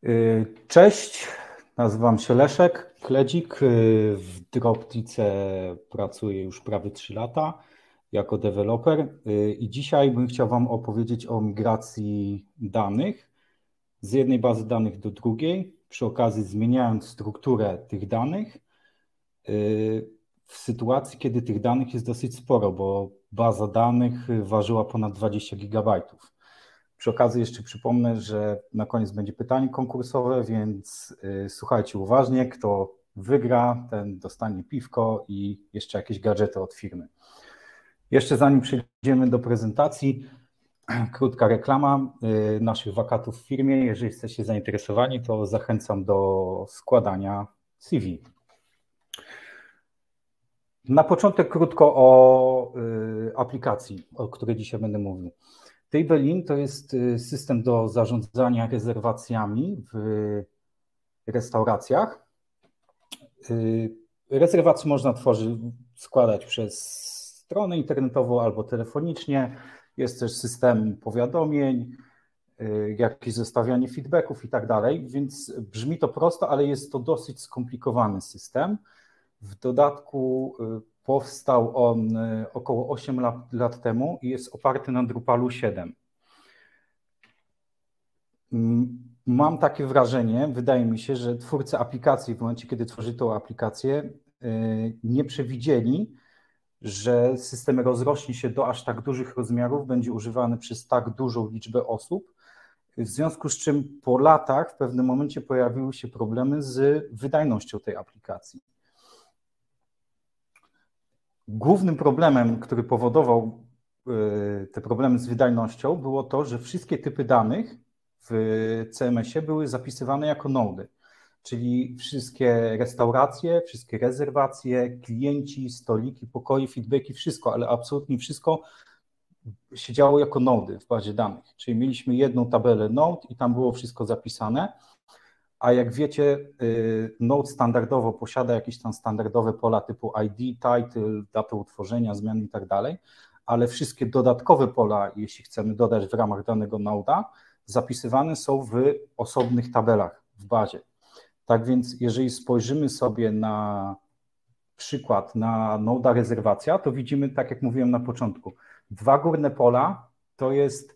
Cześć, nazywam się Leszek Kledzik. W Droptice pracuję już prawie 3 lata jako deweloper i dzisiaj bym chciał Wam opowiedzieć o migracji danych z jednej bazy danych do drugiej, przy okazji zmieniając strukturę tych danych w sytuacji, kiedy tych danych jest dosyć sporo, bo baza danych ważyła ponad 20 gigabajtów. Przy okazji jeszcze przypomnę, że na koniec będzie pytanie konkursowe, więc słuchajcie uważnie, kto wygra, ten dostanie piwko i jeszcze jakieś gadżety od firmy. Jeszcze zanim przejdziemy do prezentacji, krótka reklama naszych wakatów w firmie. Jeżeli jesteście zainteresowani, to zachęcam do składania CV. Na początek krótko o aplikacji, o której dzisiaj będę mówił. Table.in to jest system do zarządzania rezerwacjami w restauracjach. Rezerwacje można składać przez stronę internetową albo telefonicznie. Jest też system powiadomień, jakieś zestawianie feedbacków i tak dalej, więc brzmi to prosto, ale jest to dosyć skomplikowany system. W dodatku powstał on około 8 lat temu i jest oparty na Drupalu 7. Mam takie wrażenie, wydaje mi się, że twórcy aplikacji w momencie, kiedy tworzyli tą aplikację, nie przewidzieli, że system rozrośnie się do aż tak dużych rozmiarów, będzie używany przez tak dużą liczbę osób, w związku z czym po latach w pewnym momencie pojawiły się problemy z wydajnością tej aplikacji. Głównym problemem, który powodował te problemy z wydajnością, było to, że wszystkie typy danych w CMS-ie były zapisywane jako nody, czyli wszystkie restauracje, wszystkie rezerwacje, klienci, stoliki, pokoje, feedbacki, wszystko, ale absolutnie wszystko się działo jako nody w bazie danych. Czyli mieliśmy jedną tabelę node i tam było wszystko zapisane, a jak wiecie, Node standardowo posiada jakieś tam standardowe pola typu ID, title, datę utworzenia, zmian i tak dalej, ale wszystkie dodatkowe pola, jeśli chcemy dodać w ramach danego Node'a, zapisywane są w osobnych tabelach w bazie. Tak więc jeżeli spojrzymy sobie na przykład na Node'a rezerwacja, to widzimy, tak jak mówiłem na początku, dwa górne pola to jest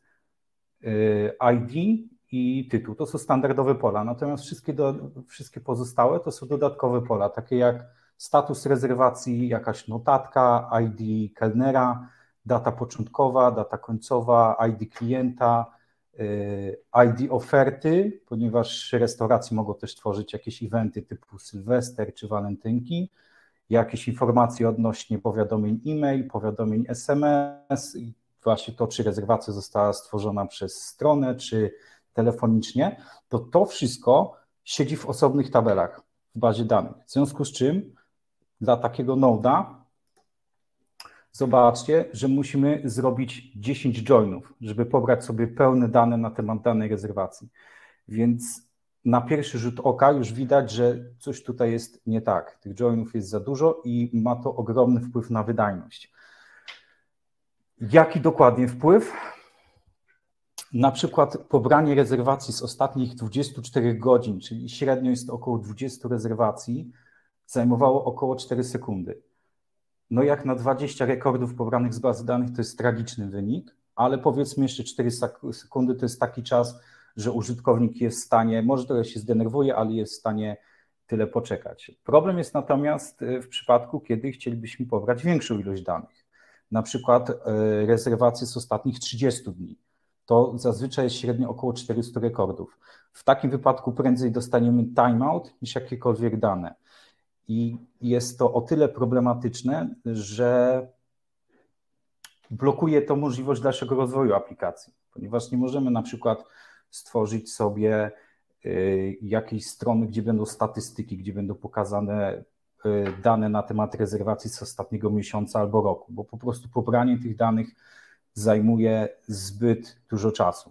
ID i tytuł. To są standardowe pola, natomiast wszystkie pozostałe to są dodatkowe pola, takie jak status rezerwacji, jakaś notatka, ID kelnera, data początkowa, data końcowa, ID klienta, ID oferty, ponieważ restauracje mogą też tworzyć jakieś eventy typu Sylwester czy walentynki, jakieś informacje odnośnie powiadomień e-mail, powiadomień SMS, właśnie to, czy rezerwacja została stworzona przez stronę, czy telefonicznie, to wszystko siedzi w osobnych tabelach w bazie danych. W związku z czym dla takiego Node'a zobaczcie, że musimy zrobić 10 joinów, żeby pobrać sobie pełne dane na temat danej rezerwacji. Więc na pierwszy rzut oka już widać, że coś tutaj jest nie tak. Tych joinów jest za dużo i ma to ogromny wpływ na wydajność. Jaki dokładnie wpływ? Na przykład pobranie rezerwacji z ostatnich 24 godzin, czyli średnio jest to około 20 rezerwacji, zajmowało około 4 sekundy. No jak na 20 rekordów pobranych z bazy danych to jest tragiczny wynik, ale powiedzmy jeszcze 4 sekundy to jest taki czas, że użytkownik jest w stanie, może trochę się zdenerwuje, ale jest w stanie tyle poczekać. Problem jest natomiast w przypadku, kiedy chcielibyśmy pobrać większą ilość danych, na przykład rezerwacje z ostatnich 30 dni. To zazwyczaj jest średnio około 400 rekordów. W takim wypadku prędzej dostaniemy timeout niż jakiekolwiek dane. I jest to o tyle problematyczne, że blokuje to możliwość dalszego rozwoju aplikacji, ponieważ nie możemy na przykład stworzyć sobie jakiejś strony, gdzie będą statystyki, gdzie będą pokazane dane na temat rezerwacji z ostatniego miesiąca albo roku, bo po prostu pobranie tych danych zajmuje zbyt dużo czasu.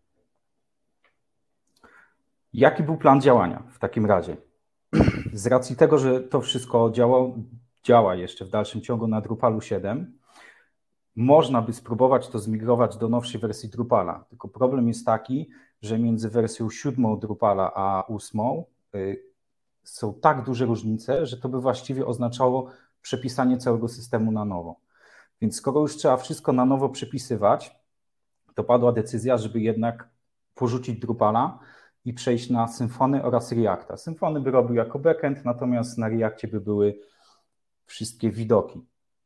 Jaki był plan działania w takim razie? Z racji tego, że to wszystko działa jeszcze w dalszym ciągu na Drupalu 7, można by spróbować to zmigrować do nowszej wersji Drupala. Tylko problem jest taki, że między wersją 7 Drupala a 8 są tak duże różnice, że to by właściwie oznaczało przepisanie całego systemu na nowo. Więc skoro już trzeba wszystko na nowo przepisywać, to padła decyzja, żeby jednak porzucić Drupala i przejść na Symfony oraz Reacta. Symfony by robił jako backend, natomiast na Reactie by były wszystkie widoki.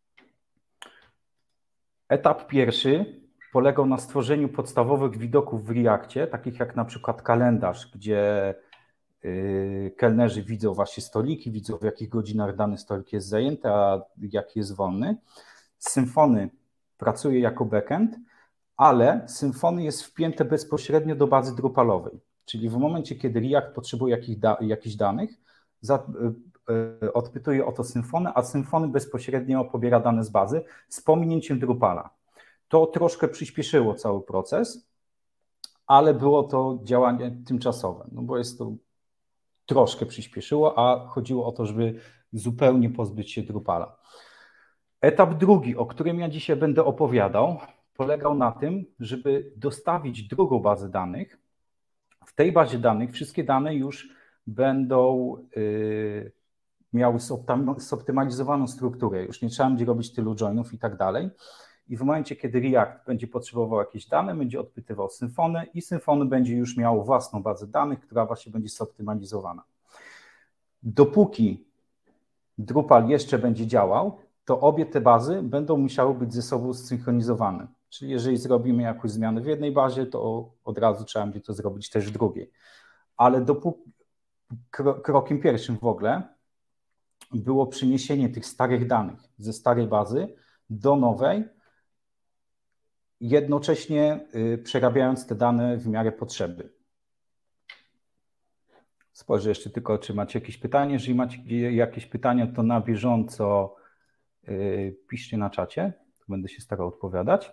Etap pierwszy polegał na stworzeniu podstawowych widoków w Reactie, takich jak na przykład kalendarz, gdzie kelnerzy widzą właśnie stoliki, widzą w jakich godzinach dany stolik jest zajęty, a jaki jest wolny. Symfony pracuje jako backend, ale Symfony jest wpięte bezpośrednio do bazy Drupalowej, czyli w momencie, kiedy React potrzebuje jakichś danych, odpytuje o to Symfony, a Symfony bezpośrednio pobiera dane z bazy z pominięciem Drupala. To troszkę przyspieszyło cały proces, ale było to działanie tymczasowe, no bo jest to troszkę przyspieszyło, a chodziło o to, żeby zupełnie pozbyć się Drupala. Etap drugi, o którym ja dzisiaj będę opowiadał, polegał na tym, żeby dostawić drugą bazę danych. W tej bazie danych wszystkie dane już będą miały zoptymalizowaną strukturę, już nie trzeba będzie robić tylu joinów i tak dalej. I w momencie, kiedy React będzie potrzebował jakieś dane, będzie odpytywał Symfony i Symfony będzie już miało własną bazę danych, która właśnie będzie zoptymalizowana. Dopóki Drupal jeszcze będzie działał, to obie te bazy będą musiały być ze sobą zsynchronizowane. Czyli jeżeli zrobimy jakąś zmianę w jednej bazie, to od razu trzeba będzie to zrobić też w drugiej. Ale krokiem pierwszym w ogóle było przeniesienie tych starych danych ze starej bazy do nowej, jednocześnie przerabiając te dane w miarę potrzeby. Spojrzę jeszcze tylko, czy macie jakieś pytanie. Jeżeli macie jakieś pytania, to na bieżąco piszcie na czacie, to będę się starał odpowiadać.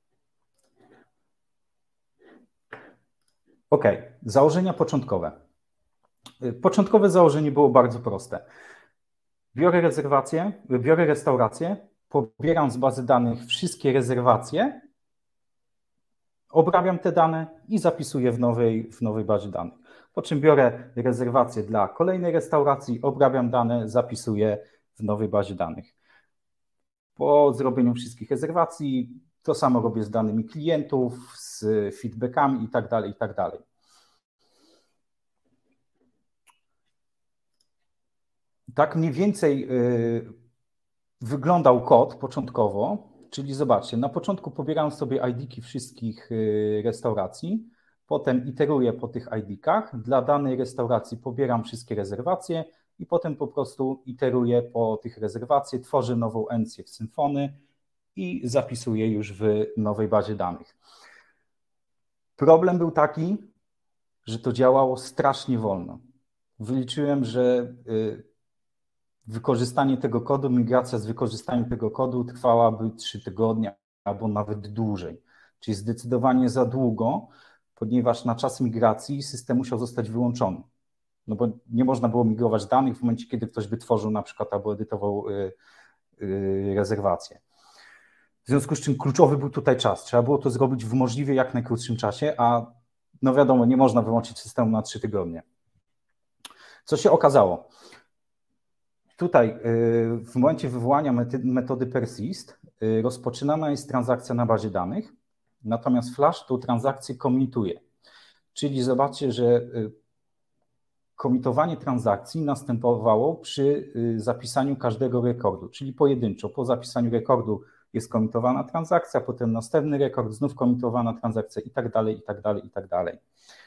OK, założenia początkowe. Początkowe założenie było bardzo proste. Biorę restaurację, pobieram z bazy danych wszystkie rezerwacje, obrabiam te dane i zapisuję w nowej bazie danych. Po czym biorę rezerwację dla kolejnej restauracji, obrabiam dane, zapisuję w nowej bazie danych. Po zrobieniu wszystkich rezerwacji to samo robię z danymi klientów, z feedbackami itd., itd. Tak mniej więcej wyglądał kod początkowo, czyli zobaczcie, na początku pobieram sobie ID-ki wszystkich restauracji, potem iteruję po tych ID-kach, dla danej restauracji pobieram wszystkie rezerwacje i potem po prostu iteruję po tych rezerwacjach, tworzę nową encję w Symfony i zapisuję już w nowej bazie danych. Problem był taki, że to działało strasznie wolno. Wyliczyłem, że wykorzystanie tego kodu, migracja z wykorzystaniem tego kodu trwałaby 3 tygodnie albo nawet dłużej. Czyli zdecydowanie za długo, ponieważ na czas migracji system musiał zostać wyłączony. No bo nie można było migrować danych w momencie, kiedy ktoś by tworzył na przykład albo edytował rezerwację. W związku z czym kluczowy był tutaj czas. Trzeba było to zrobić w możliwie jak najkrótszym czasie, a no wiadomo, nie można wyłączyć systemu na 3 tygodnie. Co się okazało? Tutaj w momencie wywołania metody persist rozpoczynana jest transakcja na bazie danych, natomiast Flash tą transakcję komituje. Czyli zobaczcie, że komitowanie transakcji następowało przy zapisaniu każdego rekordu, czyli pojedynczo. Po zapisaniu rekordu jest komitowana transakcja, potem następny rekord, znów komitowana transakcja i tak dalej, i tak dalej, i tak dalej.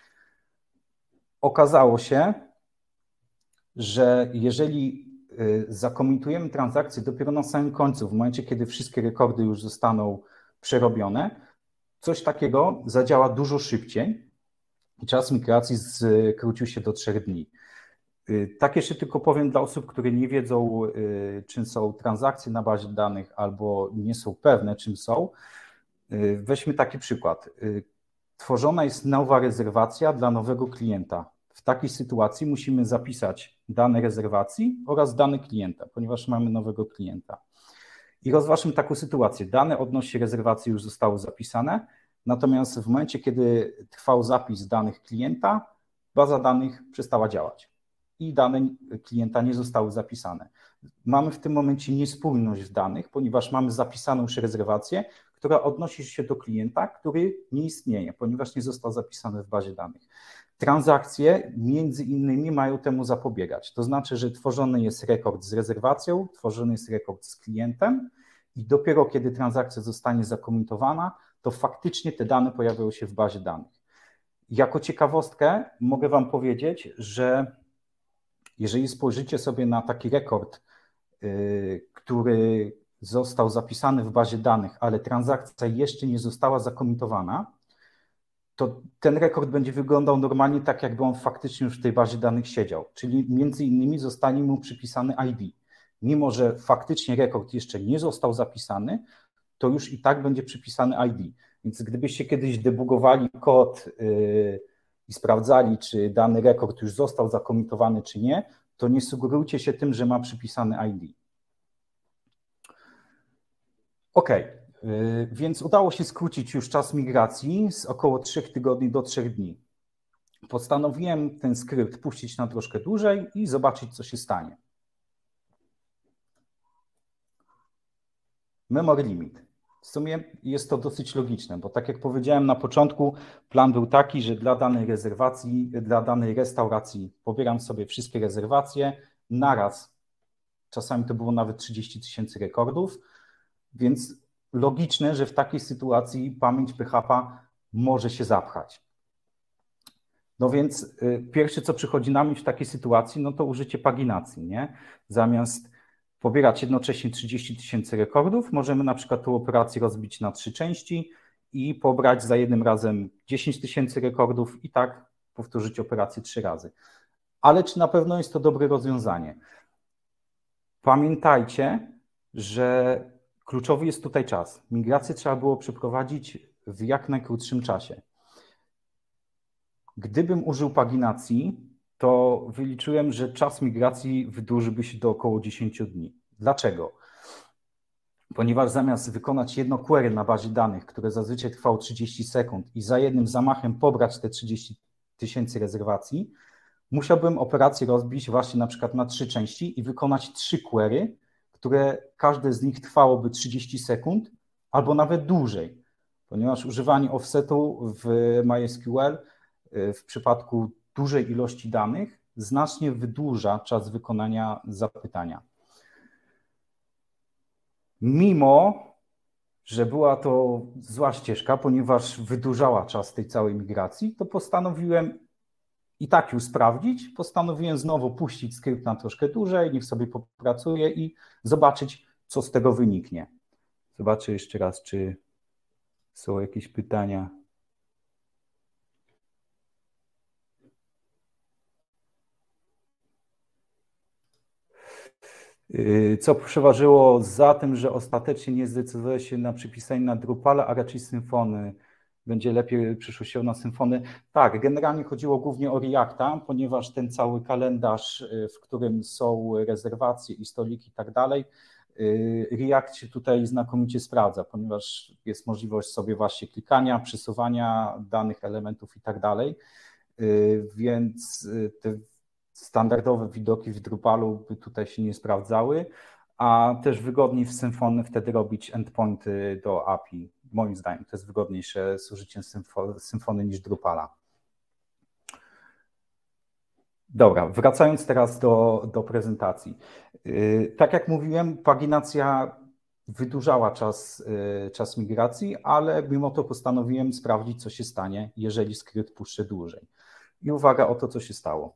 Okazało się, że jeżeli zakomitujemy transakcję dopiero na samym końcu, w momencie, kiedy wszystkie rekordy już zostaną przerobione, coś takiego zadziała dużo szybciej i czas migracji skrócił się do 3 dni. Tak jeszcze tylko powiem dla osób, które nie wiedzą, czym są transakcje na bazie danych albo nie są pewne, czym są. Weźmy taki przykład. Tworzona jest nowa rezerwacja dla nowego klienta. W takiej sytuacji musimy zapisać dane rezerwacji oraz dane klienta, ponieważ mamy nowego klienta. I rozważmy taką sytuację. Dane odnośnie rezerwacji już zostały zapisane, Natomiast w momencie, kiedy trwał zapis danych klienta, baza danych przestała działać i dane klienta nie zostały zapisane. Mamy w tym momencie niespójność w danych, ponieważ mamy zapisaną już rezerwację, która odnosi się do klienta, który nie istnieje, ponieważ nie został zapisany w bazie danych. Transakcje między innymi mają temu zapobiegać. To znaczy, że tworzony jest rekord z rezerwacją, tworzony jest rekord z klientem i dopiero kiedy transakcja zostanie zakomitowana, to faktycznie te dane pojawiają się w bazie danych. Jako ciekawostkę mogę Wam powiedzieć, że jeżeli spojrzycie sobie na taki rekord, który został zapisany w bazie danych, ale transakcja jeszcze nie została zakomitowana, to ten rekord będzie wyglądał normalnie tak, jakby on faktycznie już w tej bazie danych siedział, czyli między innymi zostanie mu przypisany ID. Mimo że faktycznie rekord jeszcze nie został zapisany, to już i tak będzie przypisany ID. Więc gdybyście kiedyś debugowali kod i sprawdzali, czy dany rekord już został zakomitowany, czy nie, to nie sugerujcie się tym, że ma przypisany ID. OK, więc udało się skrócić już czas migracji z około 3 tygodni do 3 dni. Postanowiłem ten skrypt puścić na troszkę dłużej i zobaczyć, co się stanie. Memory limit. W sumie jest to dosyć logiczne, bo tak jak powiedziałem na początku, plan był taki, że dla danej rezerwacji, dla danej restauracji pobieram sobie wszystkie rezerwacje naraz. Czasami to było nawet 30 000 rekordów, więc logiczne, że w takiej sytuacji pamięć PHP może się zapchać. No więc pierwsze, co przychodzi na myśl w takiej sytuacji, no to użycie paginacji, nie? Zamiast pobierać jednocześnie 30 000 rekordów, możemy na przykład tę operację rozbić na 3 części i pobrać za jednym razem 10 000 rekordów i tak powtórzyć operację 3 razy. Ale czy na pewno jest to dobre rozwiązanie? Pamiętajcie, że kluczowy jest tutaj czas. Migrację trzeba było przeprowadzić w jak najkrótszym czasie. Gdybym użył paginacji, to wyliczyłem, że czas migracji wydłużyłby się do około 10 dni. Dlaczego? Ponieważ zamiast wykonać jedno query na bazie danych, które zazwyczaj trwało 30 sekund i za jednym zamachem pobrać te 30 000 rezerwacji, musiałbym operację rozbić właśnie na przykład na 3 części i wykonać 3 query, które każde z nich trwałoby 30 sekund albo nawet dłużej, ponieważ używanie offsetu w MySQL w przypadku dużej ilości danych znacznie wydłuża czas wykonania zapytania. Mimo że była to zła ścieżka, ponieważ wydłużała czas tej całej migracji, to postanowiłem i tak już sprawdzić, postanowiłem znowu puścić skrypt na troszkę dłużej, niech sobie popracuje i zobaczyć, co z tego wyniknie. Zobaczę jeszcze raz, czy są jakieś pytania. Co przeważyło za tym, że ostatecznie nie zdecyduje się na przypisanie na Drupala, a raczej Symfony? Będzie lepiej przyszło się na Symfony. Tak, generalnie chodziło głównie o Reacta, ponieważ ten cały kalendarz, w którym są rezerwacje i stoliki i tak dalej, React się tutaj znakomicie sprawdza, ponieważ jest możliwość sobie właśnie klikania, przesuwania danych elementów i tak dalej, więc te standardowe widoki w Drupalu by tutaj się nie sprawdzały, a też wygodniej w Symfony wtedy robić endpointy do API. Moim zdaniem to jest wygodniejsze z użyciem Symfony niż Drupala. Dobra, wracając teraz do prezentacji. Tak jak mówiłem, paginacja wydłużała czas migracji, ale mimo to postanowiłem sprawdzić, co się stanie, jeżeli skrypt puszczę dłużej. I uwaga o to, co się stało.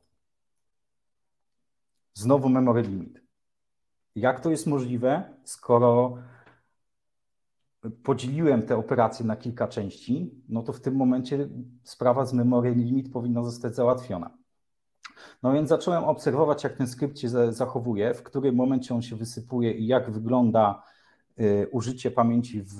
Znowu memory limit. Jak to jest możliwe, skoro podzieliłem te operacje na kilka części, no to w tym momencie sprawa z memory limit powinna zostać załatwiona. No więc zacząłem obserwować, jak ten skrypt się zachowuje, w którym momencie on się wysypuje i jak wygląda użycie pamięci w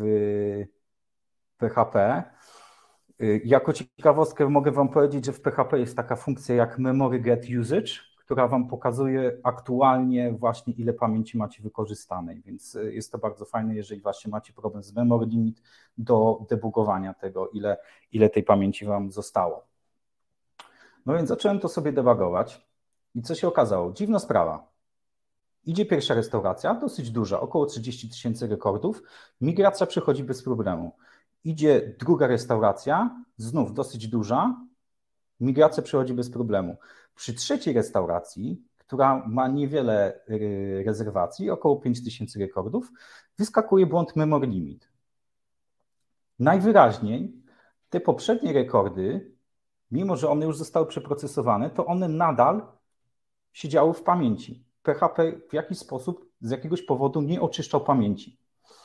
PHP. Jako ciekawostkę mogę Wam powiedzieć, że w PHP jest taka funkcja jak memory get usage, która Wam pokazuje aktualnie właśnie, ile pamięci macie wykorzystanej, więc jest to bardzo fajne, jeżeli właśnie macie problem z memory limit, do debugowania tego, ile tej pamięci Wam zostało. No więc zacząłem to sobie debugować i co się okazało? Dziwna sprawa. Idzie pierwsza restauracja, dosyć duża, około 30 000 rekordów, migracja przechodzi bez problemu. Idzie druga restauracja, znów dosyć duża, migracja przechodzi bez problemu. Przy trzeciej restauracji, która ma niewiele rezerwacji, około 5000 rekordów, wyskakuje błąd memory limit. Najwyraźniej te poprzednie rekordy, mimo że one już zostały przeprocesowane, to one nadal siedziały w pamięci. PHP w jakiś sposób, z jakiegoś powodu nie oczyszczał pamięci.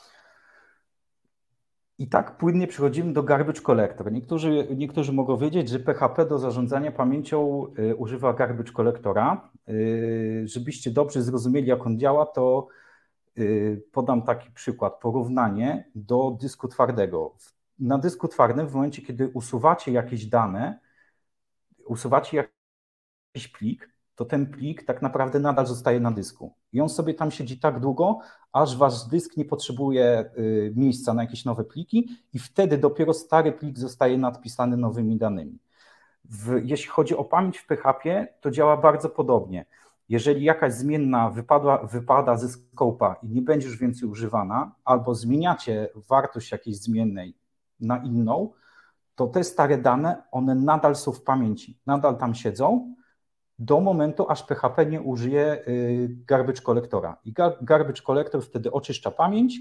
I tak płynnie przechodzimy do garbage collector. Niektórzy mogą wiedzieć, że PHP do zarządzania pamięcią używa garbage collectora. Żebyście dobrze zrozumieli, jak on działa, to podam taki przykład, porównanie do dysku twardego. Na dysku twardym w momencie, kiedy usuwacie jakieś dane, usuwacie jakiś plik, to ten plik tak naprawdę nadal zostaje na dysku. I on sobie tam siedzi tak długo, aż wasz dysk nie potrzebuje miejsca na jakieś nowe pliki i wtedy dopiero stary plik zostaje nadpisany nowymi danymi. Jeśli chodzi o pamięć w PHP, to działa bardzo podobnie. Jeżeli jakaś zmienna wypada ze scope'a i nie będzie już więcej używana, albo zmieniacie wartość jakiejś zmiennej na inną, to te stare dane, one nadal są w pamięci, nadal tam siedzą, do momentu, aż PHP nie użyje garbage collectora. I garbage collector wtedy oczyszcza pamięć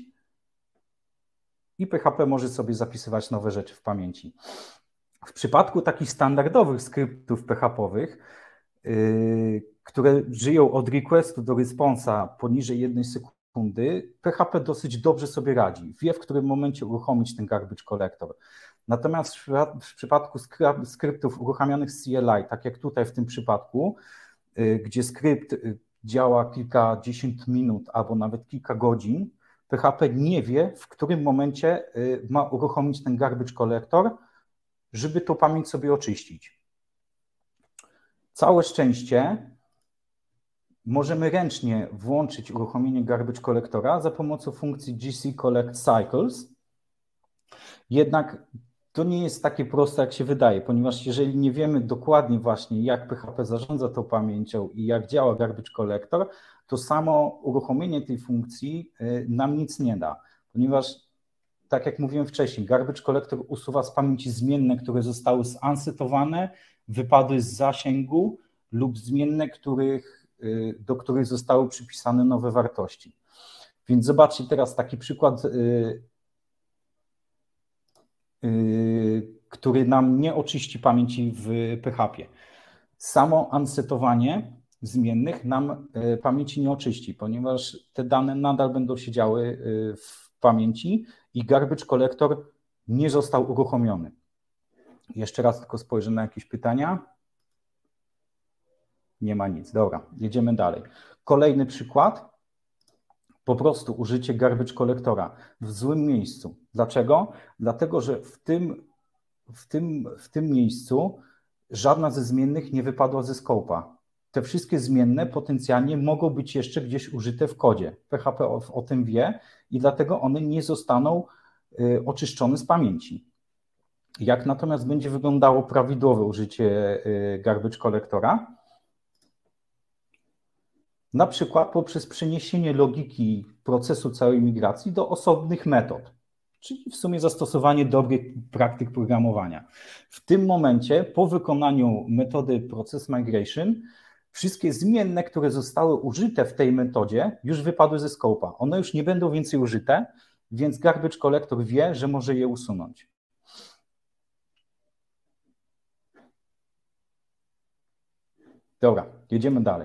i PHP może sobie zapisywać nowe rzeczy w pamięci. W przypadku takich standardowych skryptów PHP-owych, które żyją od requestu do responsa poniżej 1 sekundy, PHP dosyć dobrze sobie radzi. Wie, w którym momencie uruchomić ten garbage collector. Natomiast w przypadku skryptów uruchamianych z CLI, tak jak tutaj w tym przypadku, gdzie skrypt działa kilkadziesiąt minut albo nawet kilka godzin, PHP nie wie, w którym momencie ma uruchomić ten garbage collector, żeby tą pamięć sobie oczyścić. Całe szczęście możemy ręcznie włączyć uruchomienie garbage collectora za pomocą funkcji GC Collect Cycles. Jednak to nie jest takie proste, jak się wydaje, ponieważ jeżeli nie wiemy dokładnie właśnie, jak PHP zarządza tą pamięcią i jak działa garbage collector, to samo uruchomienie tej funkcji nam nic nie da, ponieważ tak jak mówiłem wcześniej, garbage collector usuwa z pamięci zmienne, które zostały zansetowane, wypadły z zasięgu lub zmienne, do których zostały przypisane nowe wartości. Więc zobaczcie teraz taki przykład, który nam nie oczyści pamięci w PHP. Samo unsetowanie zmiennych nam pamięci nie oczyści, ponieważ te dane nadal będą siedziały w pamięci i garbage collector nie został uruchomiony. Jeszcze raz tylko spojrzę na jakieś pytania. Nie ma nic. Dobra, jedziemy dalej. Kolejny przykład. Po prostu użycie garbage collectora w złym miejscu. Dlaczego? Dlatego, że w tym miejscu żadna ze zmiennych nie wypadła ze scope'a. Te wszystkie zmienne potencjalnie mogą być jeszcze gdzieś użyte w kodzie. PHP o tym wie i dlatego one nie zostaną oczyszczone z pamięci. Jak natomiast będzie wyglądało prawidłowe użycie garbage collectora? Na przykład poprzez przeniesienie logiki procesu całej migracji do osobnych metod, czyli w sumie zastosowanie dobrych praktyk programowania. W tym momencie, po wykonaniu metody process migration, wszystkie zmienne, które zostały użyte w tej metodzie, już wypadły ze scope'a. One już nie będą więcej użyte, więc garbage collector wie, że może je usunąć. Dobra, jedziemy dalej.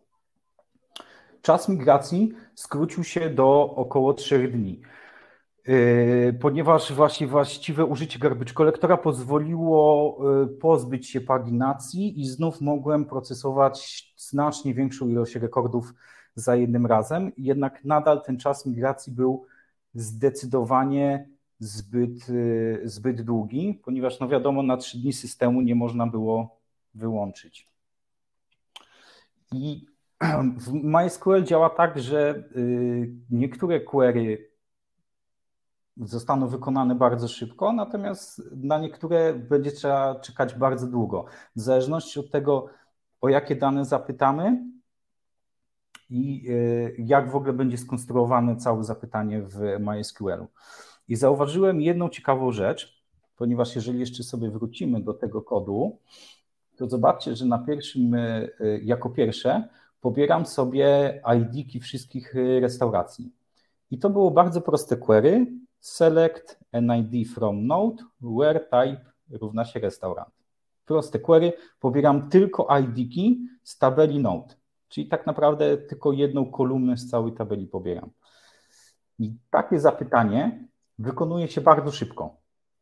Czas migracji skrócił się do około 3 dni, ponieważ właśnie właściwe użycie garbage collectora pozwoliło pozbyć się paginacji i znów mogłem procesować znacznie większą ilość rekordów za jednym razem, jednak nadal ten czas migracji był zdecydowanie zbyt długi, ponieważ no wiadomo, na 3 dni systemu nie można było wyłączyć. I w MySQL działa tak, że niektóre query zostaną wykonane bardzo szybko, natomiast na niektóre będzie trzeba czekać bardzo długo. W zależności od tego, o jakie dane zapytamy i jak w ogóle będzie skonstruowane całe zapytanie w MySQL-u. I zauważyłem jedną ciekawą rzecz, ponieważ jeżeli jeszcze sobie wrócimy do tego kodu, to zobaczcie, że na pierwszym, jako pierwsze pobieram sobie ID-ki wszystkich restauracji. I to było bardzo proste query. Select an ID from node, where type równa się restaurant. Proste query, pobieram tylko ID-ki z tabeli node, czyli tak naprawdę tylko jedną kolumnę z całej tabeli pobieram. I takie zapytanie wykonuje się bardzo szybko.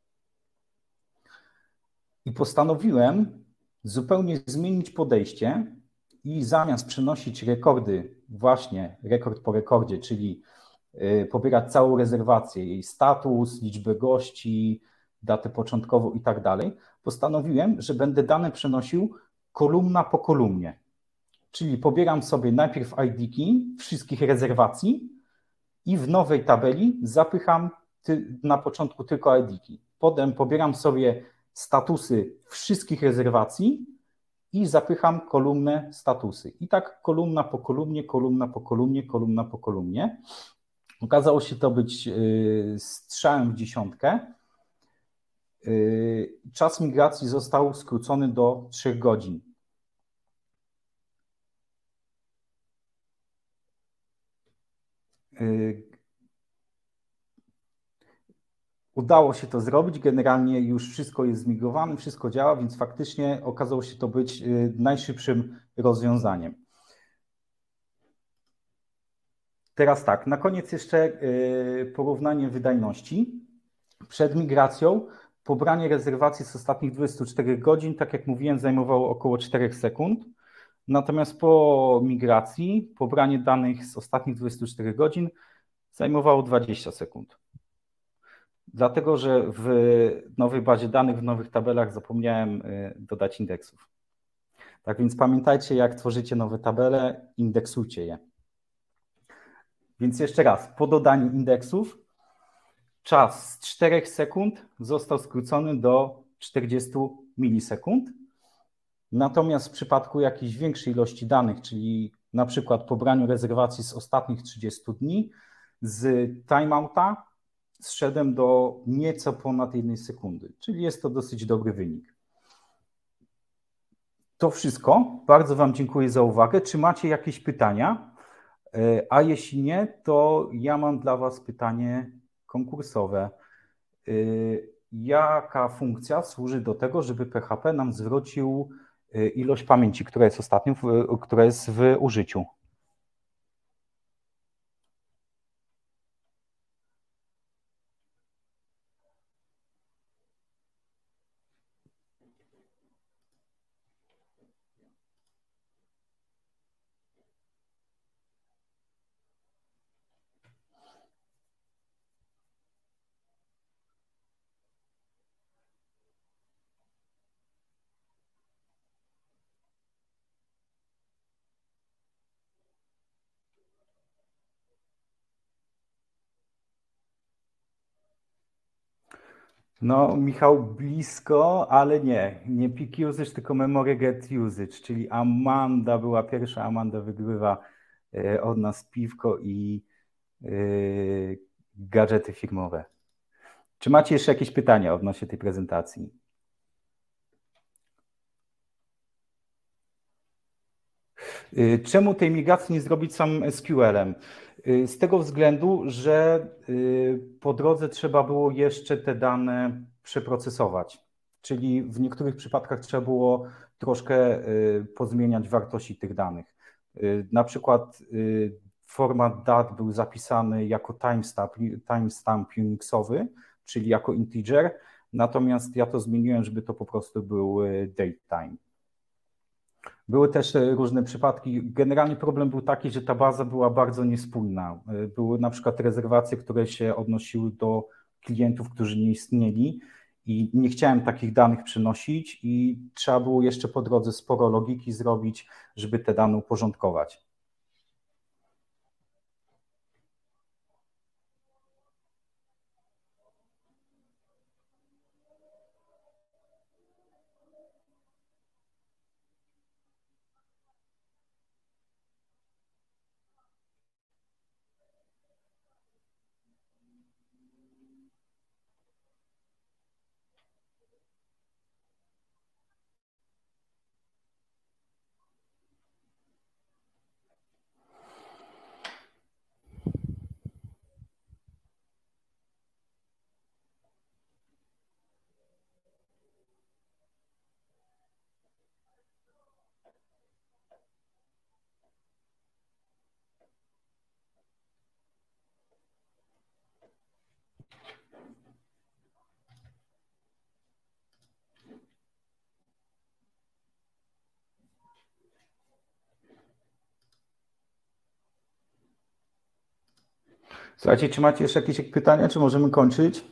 I postanowiłem zupełnie zmienić podejście i zamiast przenosić rekordy, właśnie rekord po rekordzie, czyli pobierać całą rezerwację, jej status, liczbę gości, datę początkową i tak dalej, postanowiłem, że będę dane przenosił kolumna po kolumnie. Czyli pobieram sobie najpierw ID-ki wszystkich rezerwacji i w nowej tabeli zapycham na początku tylko ID-ki. Potem pobieram sobie statusy wszystkich rezerwacji i zapycham kolumnę statusy. I tak kolumna po kolumnie, kolumna po kolumnie, kolumna po kolumnie. Okazało się to być strzałem w dziesiątkę. Czas migracji został skrócony do 3 godzin. Udało się to zrobić, generalnie już wszystko jest zmigrowane, wszystko działa, więc faktycznie okazało się to być najszybszym rozwiązaniem. Teraz tak, na koniec jeszcze porównanie wydajności. Przed migracją pobranie rezerwacji z ostatnich 24 godzin, tak jak mówiłem, zajmowało około 4 sekund. Natomiast po migracji pobranie danych z ostatnich 24 godzin zajmowało 20 sekund. Dlatego, że w nowej bazie danych, w nowych tabelach zapomniałem dodać indeksów. Tak więc pamiętajcie, jak tworzycie nowe tabele, indeksujcie je. Więc jeszcze raz, po dodaniu indeksów czas z 4 sekund został skrócony do 40 milisekund. Natomiast w przypadku jakiejś większej ilości danych, czyli na przykład pobraniu rezerwacji z ostatnich 30 dni, z timeouta zszedłem do nieco ponad 1 sekundy, czyli jest to dosyć dobry wynik. To wszystko. Bardzo Wam dziękuję za uwagę. Czy macie jakieś pytania? A jeśli nie, to ja mam dla Was pytanie konkursowe. Jaka funkcja służy do tego, żeby PHP nam zwrócił ilość pamięci, która jest ostatnio, która jest w użyciu? No, Michał, blisko, ale nie peak usage, tylko memory get usage, czyli Amanda była pierwsza, Amanda wygrywa od nas piwko i gadżety firmowe. Czy macie jeszcze jakieś pytania odnośnie tej prezentacji? Czemu tej migracji nie zrobić samym SQL-em? Z tego względu, że po drodze trzeba było jeszcze te dane przeprocesować, czyli w niektórych przypadkach trzeba było troszkę pozmieniać wartości tych danych. Na przykład format dat był zapisany jako timestamp unixowy, czyli jako integer, natomiast ja to zmieniłem, żeby to po prostu był datetime. Były też różne przypadki. Generalnie problem był taki, że ta baza była bardzo niespójna. Były na przykład rezerwacje, które się odnosiły do klientów, którzy nie istnieli i nie chciałem takich danych przynosić i trzeba było jeszcze po drodze sporo logiki zrobić, żeby te dane uporządkować. Słuchajcie, czy macie jeszcze jakieś pytania, czy możemy kończyć?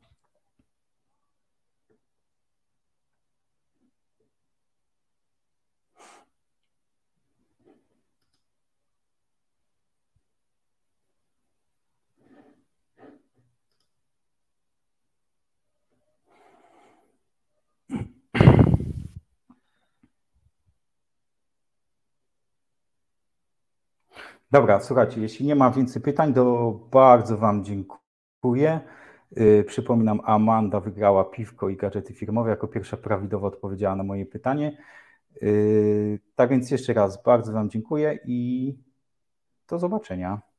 Dobra, słuchajcie, jeśli nie ma więcej pytań, to bardzo Wam dziękuję. Przypominam, Amanda wygrała piwko i gadżety firmowe, jako pierwsza prawidłowo odpowiedziała na moje pytanie. Tak więc jeszcze raz bardzo Wam dziękuję i do zobaczenia.